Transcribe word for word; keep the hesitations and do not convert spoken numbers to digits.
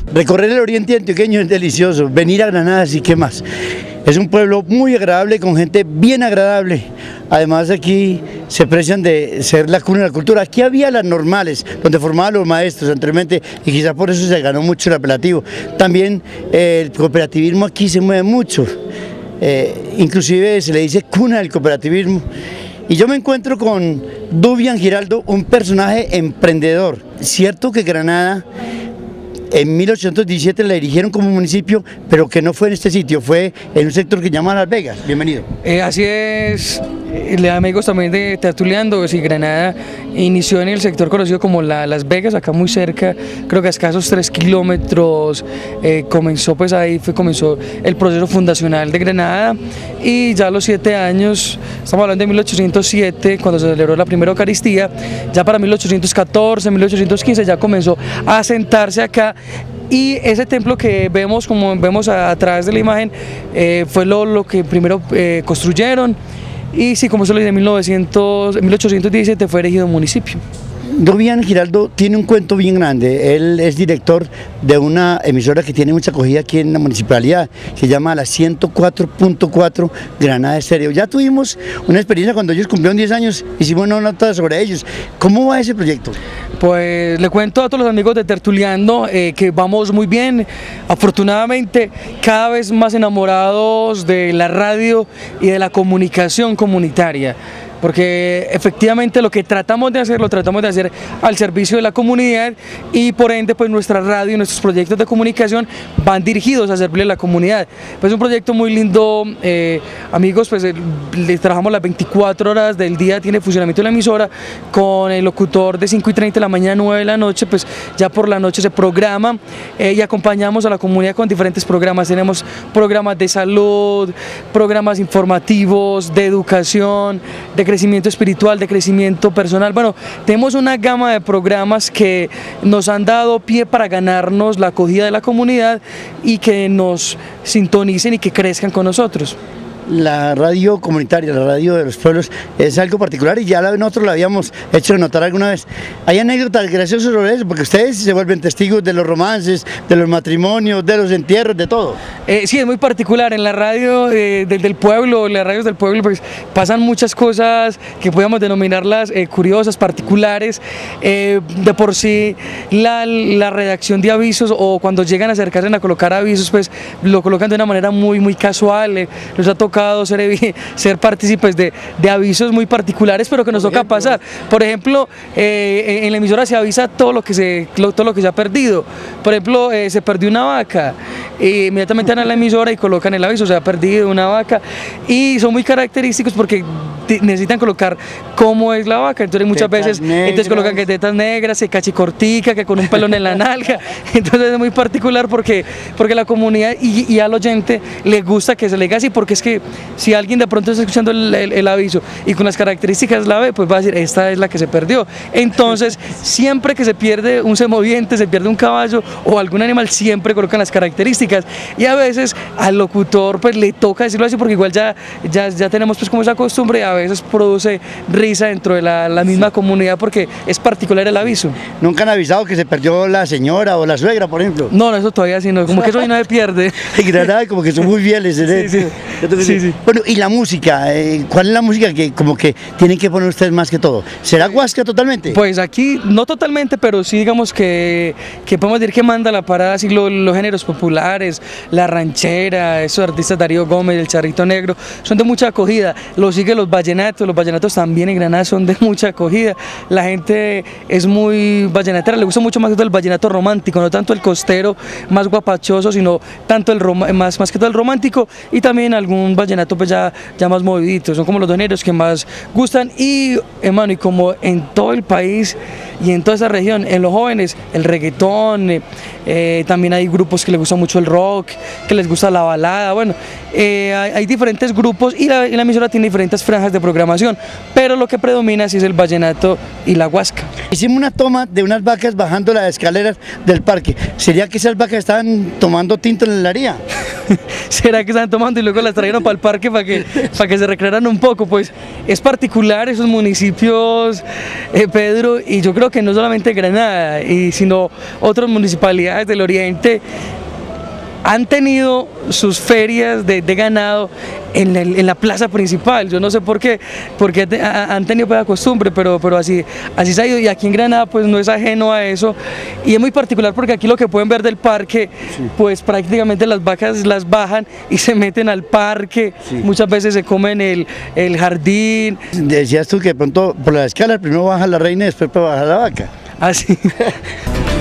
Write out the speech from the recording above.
Recorrer el oriente antioqueño es delicioso, venir a Granada, sí, ¿qué más? Es un pueblo muy agradable, con gente bien agradable. Además aquí se precian de ser la cuna de la cultura. Aquí había las normales, donde formaban los maestros anteriormente, y quizás por eso se ganó mucho el apelativo. También eh, el cooperativismo aquí se mueve mucho, eh, inclusive se le dice cuna del cooperativismo. Y yo me encuentro con Dubian Giraldo, un personaje emprendedor. Cierto que Granada en mil ochocientos diecisiete la erigieron como municipio, pero que no fue en este sitio, fue en un sector que se llama Las Vegas. Bienvenido. Eh, así es, eh, amigos también de Tertuleando. Sí, Granada inició en el sector conocido como la, Las Vegas, acá muy cerca, creo que a escasos tres kilómetros, eh, comenzó pues ahí fue, comenzó el proceso fundacional de Granada, y ya a los siete años, estamos hablando de mil ochocientos siete, cuando se celebró la primera Eucaristía, ya para mil ochocientos catorce, mil ochocientos quince ya comenzó a asentarse acá. Y ese templo que vemos, como vemos a, a través de la imagen, eh, fue lo, lo que primero eh, construyeron, y sí, como se lo dice, en mil ochocientos diecisiete fue erigido municipio. Dubian Giraldo tiene un cuento bien grande. Él es director de una emisora que tiene mucha acogida aquí en la municipalidad, se llama la ciento cuatro punto cuatro Granada Estéreo. Ya tuvimos una experiencia cuando ellos cumplieron diez años, hicimos una nota sobre ellos. ¿Cómo va ese proyecto? Pues le cuento a todos los amigos de Tertuleando eh, que vamos muy bien, afortunadamente cada vez más enamorados de la radio y de la comunicación comunitaria, porque efectivamente lo que tratamos de hacer, lo tratamos de hacer al servicio de la comunidad, y por ende pues nuestra radio y nuestros proyectos de comunicación van dirigidos a servirle a la comunidad. Pues es un proyecto muy lindo, eh, amigos, pues eh, le trabajamos las veinticuatro horas del día, tiene funcionamiento la emisora, con el locutor de cinco y treinta de la mañana a nueve de la noche, pues ya por la noche se programa, eh, y acompañamos a la comunidad con diferentes programas. Tenemos programas de salud, programas informativos, de educación, de crecimiento espiritual, de crecimiento personal. Bueno, tenemos una gama de programas que nos han dado pie para ganarnos la acogida de la comunidad y que nos sintonicen y que crezcan con nosotros. La radio comunitaria, la radio de los pueblos, es algo particular, y ya nosotros lo habíamos hecho notar alguna vez. Hay anécdotas graciosas sobre eso, porque ustedes se vuelven testigos de los romances, de los matrimonios, de los entierros, de todo. Eh, sí, es muy particular. En la radio eh, del, del pueblo, las radios del pueblo, pues pasan muchas cosas que podemos denominarlas eh, curiosas, particulares. Eh, de por sí, la, la redacción de avisos, o cuando llegan a acercarse a colocar avisos, pues lo colocan de una manera muy, muy casual. Eh, nos ha tocado ser, ser partícipes de, de avisos muy particulares, pero que nos toca pasar. Por ejemplo, eh, en la emisora se avisa todo lo que se, todo lo que se ha perdido. Por ejemplo, eh, se perdió una vaca, e inmediatamente van a la emisora y colocan el aviso: se ha perdido una vaca, y son muy característicos porque necesitan colocar cómo es la vaca. Entonces muchas tetas veces negras. Entonces colocan que tetas negras, que cachicortica, que con un pelón en la nalga. Entonces es muy particular porque, porque la comunidad y, y al oyente le gusta que se le diga así, porque es que si alguien de pronto está escuchando el, el, el aviso y con las características la ve, pues va a decir: esta es la que se perdió. Entonces siempre que se pierde un semoviente, se pierde un caballo o algún animal, siempre colocan las características, y a veces al locutor pues le toca decirlo así, porque igual ya, ya, ya tenemos pues como esa costumbre, y a veces produce risa dentro de la, la misma comunidad porque es particular el aviso. ¿Nunca han avisado que se perdió la señora o la suegra, por ejemplo? No, no, eso todavía sí, no, como que eso no se pierde. En Granada como que son muy fieles. ¿eh? Sí, sí. Sí, sí. Bueno, y la música, eh, ¿cuál es la música que como que tienen que poner ustedes más que todo? ¿Será guasca totalmente? Pues aquí no totalmente, pero sí digamos que, que podemos decir que manda la parada así lo, los géneros populares, la ranchera, esos artistas, Darío Gómez, el Charrito Negro, son de mucha acogida. Lo sigue los vallenatos, los vallenatos también en Granada son de mucha acogida. La gente es muy vallenatera, le gusta mucho más que todo el vallenato romántico, no tanto el costero más guapachoso, sino tanto el más, más que todo el romántico, y también algún vallenato pues ya, ya más movidito. Son como los dos géneros que más gustan. Y hermano, y como en todo el país y en toda esa región, en los jóvenes el reggaetón, eh, eh, también hay grupos que les gusta mucho el rock, que les gusta la balada. Bueno, eh, hay, hay diferentes grupos, y la, y la emisora tiene diferentes franjas de programación, pero lo que predomina sí es el vallenato y la guasca. Hicimos una toma de unas vacas bajando las escaleras del parque. ¿Sería que esas vacas estaban tomando tinto en la haría? ¿Será que están tomando y luego las trajeron para el parque para que, para que se recrearan un poco? Pues es particular esos municipios, eh, Pedro, y yo creo que no solamente Granada, y, sino otras municipalidades del oriente han tenido sus ferias de, de ganado en, el, en la plaza principal. Yo no sé por qué, porque han tenido pues, la costumbre, pero, pero así, así se ha ido, y aquí en Granada pues no es ajeno a eso, y es muy particular porque aquí lo que pueden ver del parque, sí, pues prácticamente las vacas las bajan y se meten al parque, sí, muchas veces se comen el, el jardín. Decías tú que de pronto por la escala primero baja la reina y después baja la vaca. Así.